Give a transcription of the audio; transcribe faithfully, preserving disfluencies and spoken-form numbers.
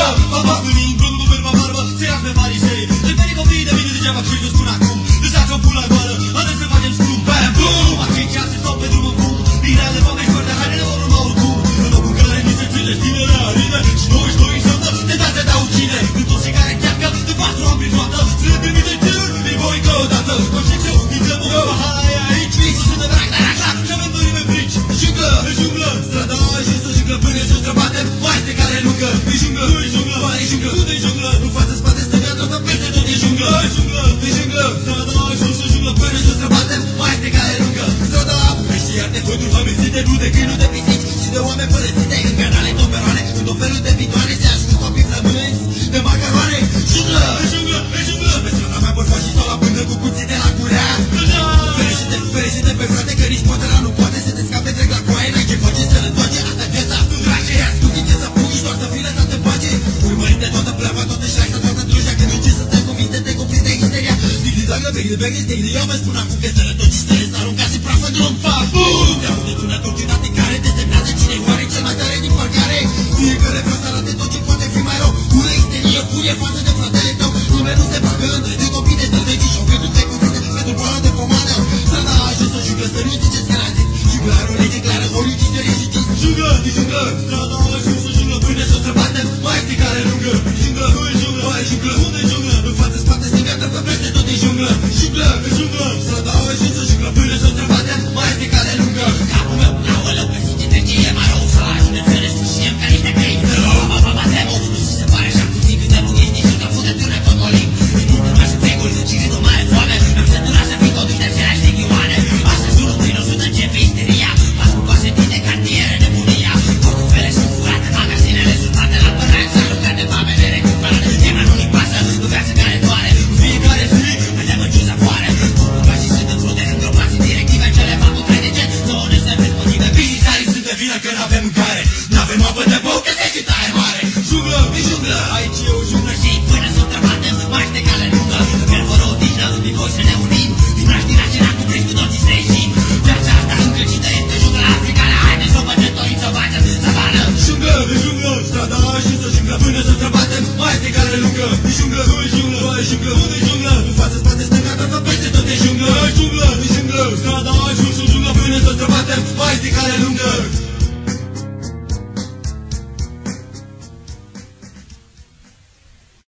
junglă. Papa gândind, blum cu vârba barbă, se ia pe farisei. De pe copii de mine degeaba ce îi spun acum. Lăsați-o pula goală, haideți să facem scrum. Bam, bum! Acei ce se stau pe drum în fum. Birele, foame și foarte hainele vor urma oricum. În locul în care ni se ține stilele arine. Și noi, și noi înseamnă, tentația de a ucide. Când toți cei care cheacă, de patru ani prin toată, să le trimite tirul, îi voi încă o dată. Conștiințeu, intrăm în pahara e aici. Mici și sunt de vrac, dar așa, și avem dorim în frici. Junglă, e junglă, strada și să junglă până să străbatem. Maestre care lungă, e junglă, nu e junglă, ba e junglă, unde e junglă? Nu față, spate, stânga, dreapta, peste tot e junglă. E junglă, e junglă, strada și să junglă până să străbatem. Maestre care lungă, strada, pești iar de fături amestite, nu de câini, nu de pisici și de oameni părăsite în canale toperoane. În tot felul de vidoare se ascund copii flămânzi de macaroane. Junglă, e junglă, e junglă, și pe strada mea bărfași stau la până cu cuțite la curea. Ferește-te, ferește-te pe frate că nici potera nu poate să te scape trec la coaie. N-ai ce face să-l întoarce, asta-i viața. Tu drace, asculti ce să pui și doar să fii lăsat în pace. Urmărit de toată pleava, toată șașta, toată drujea. Când încerci să stai cu minte, te cuprinde histeria. Stigli, dragă, veghi, veghi, stigli, eu vă spun acum că sărătoci și stări s-aruncați în prafă drum, pac, bum! Te aude tunători ciudate care desemnează cine oare cel mai tare din parcare. Fiecare vrea să arate tot ce poate fi mai rău. Ură, isterie, furie față de fratele tău. Nimeni nu se bagă între de copii de strădăci și-o gându-te cu frate pentru boală de pomană. Strada a ajuns să junglă, să nu ziceți că n-ați zis. Junglă are o lege clară, ori istorie și tis. Junglă, e junglă, strada a ajuns să junglă până să o străbatem. Maestre care lungă, e junglă, nu e junglă, ba e junglă, unde e junglă? În față, spate, stânga, dreapta, peste tot e junglă. Junglă, e junglă, strada a ajuns să junglă până să o străbatem. Maestre care lungă. Capul meu, aoleu, pe zi ce trece e mai rău. Să ajunge să ne sfârșiem ca niște căi. Să luăm apa batemo. Nu știu se pare așa puțin cât de nu ești nici că fudături fotolim. În timpul așa freguri, să ciri nu mai e foame. Mi-am săturat să fii totuși de aceleași legioane. Așa jurul prin o sută începe isteria. Pas cu pas în tine cartiere nebunia. Portofele sunt furate, magazinele sunt date la părare. S-a lucrat de mame nerecuperate. Nimeni nu-i pasă, nu viață care doare. În fiecare zi, vedem în ciuza foare. Ocupații sunt în frunte, îngropați în directive. Cele fac cu crede ce zone să vezi motive. Bizarii sunt de vină că n-avem mâncare. N-avem apă de bău, că se și taie mare. Junglă, e junglă, aici e o junglă. Și până să o trăbatem, mai de cale lungă. Când fără o dignă, din voi să ne unim. Din raștira ce n-a cuprins cu toții să ieșim. Viața asta încălcită este jungla africană. Haideți să o băgătorim, să o facem savană. Junglă, e junglă, strada și să junglă până să străbatem. Maestre care lungă, e junglă, nu e junglă, ba e junglă, unde e junglă? În față, spate, stânga, dreapta, peste tot e junglă. E junglă, e junglă, strada și să junglă până să străbatem. Maestre care